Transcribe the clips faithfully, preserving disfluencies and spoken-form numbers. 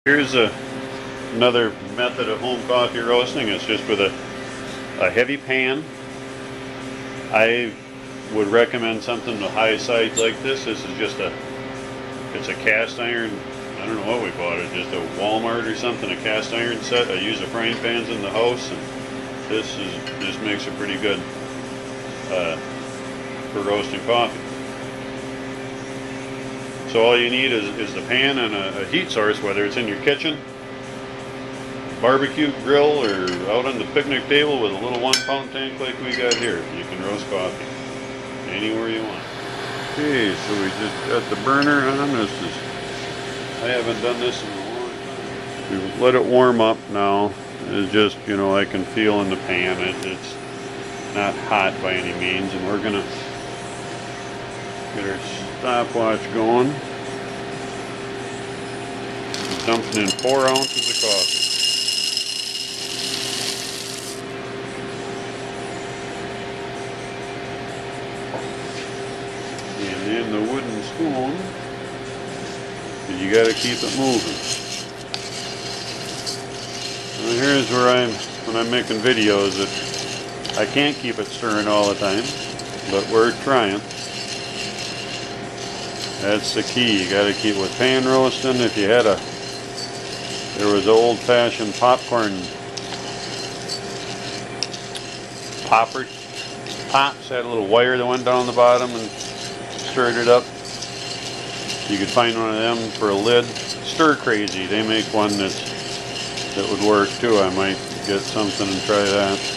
Here's a, another method of home coffee roasting. It's just with a, a heavy pan. I would recommend something with high sides like this. This is just a, it's a cast iron, I don't know what we bought it, just a Walmart or something, a cast iron set. I use the frying pans in the house, and this is this makes it pretty good uh, for roasting coffee. So all you need is, is the pan and a, a heat source, whether it's in your kitchen, barbecue grill, or out on the picnic table with a little one pound tank like we got here. You can roast coffee anywhere you want. Okay, so we just got the burner on. This is, I haven't done this in a long time. We've let it warm up now. It's just, you know, I can feel in the pan. It, it's not hot by any means, and we're gonna get our stopwatch going. I'm dumping in four ounces of coffee. And then the wooden spoon, you got to keep it moving. Now here's where I'm, when I'm making videos, that I can't keep it stirring all the time, but we're trying. That's the key. You got to keep with pan roasting. If you had a, there was old-fashioned popcorn popper pops, had a little wire that went down the bottom and stirred it up. You could find one of them for a lid. Stir Crazy, they make one that's, that would work too. I might get something and try that.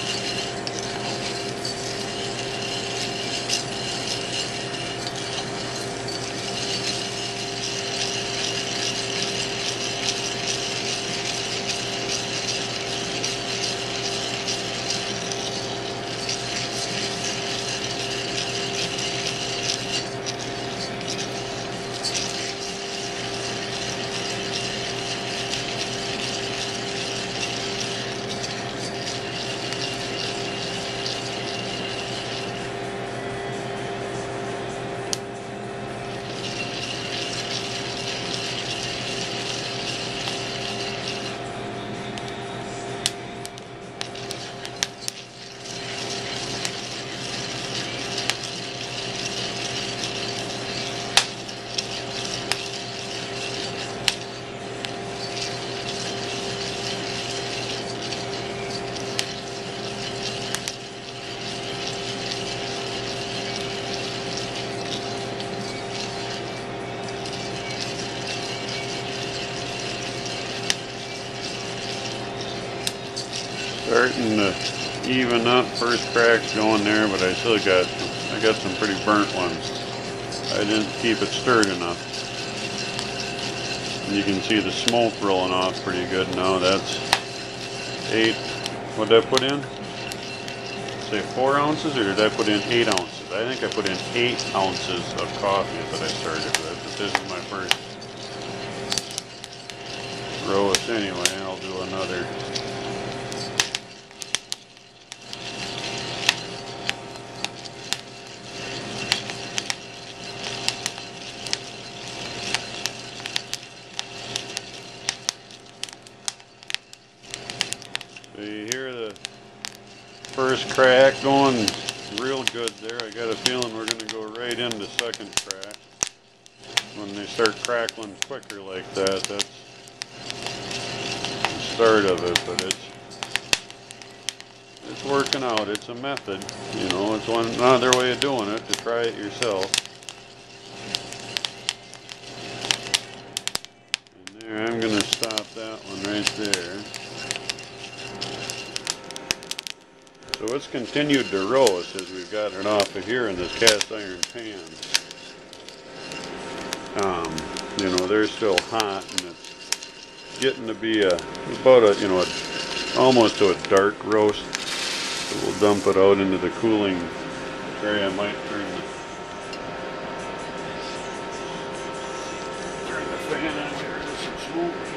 Starting to even up, first cracks going there, but I still got, I got some pretty burnt ones. I didn't keep it stirred enough. And you can see the smoke rolling off pretty good now. That's eight, what did I put in? Say four ounces, or did I put in eight ounces? I think I put in eight ounces of coffee that I started with, but this is my first roast anyway. I'll do another. So you hear the first crack going real good there. I got a feeling we're going to go right into second crack. When they start crackling quicker like that, that's the start of it. But it's it's working out. It's a method, you know. It's one another way of doing it, to try it yourself. And there, I'm going to stop that one right there. So it's continued to roast as we've got it off of here in this cast iron pan. Um, you know, they're still hot, and it's getting to be a about a you know a, almost to a dark roast. So we'll dump it out into the cooling tray. I might turn the turn the fan on here. There's some smoke.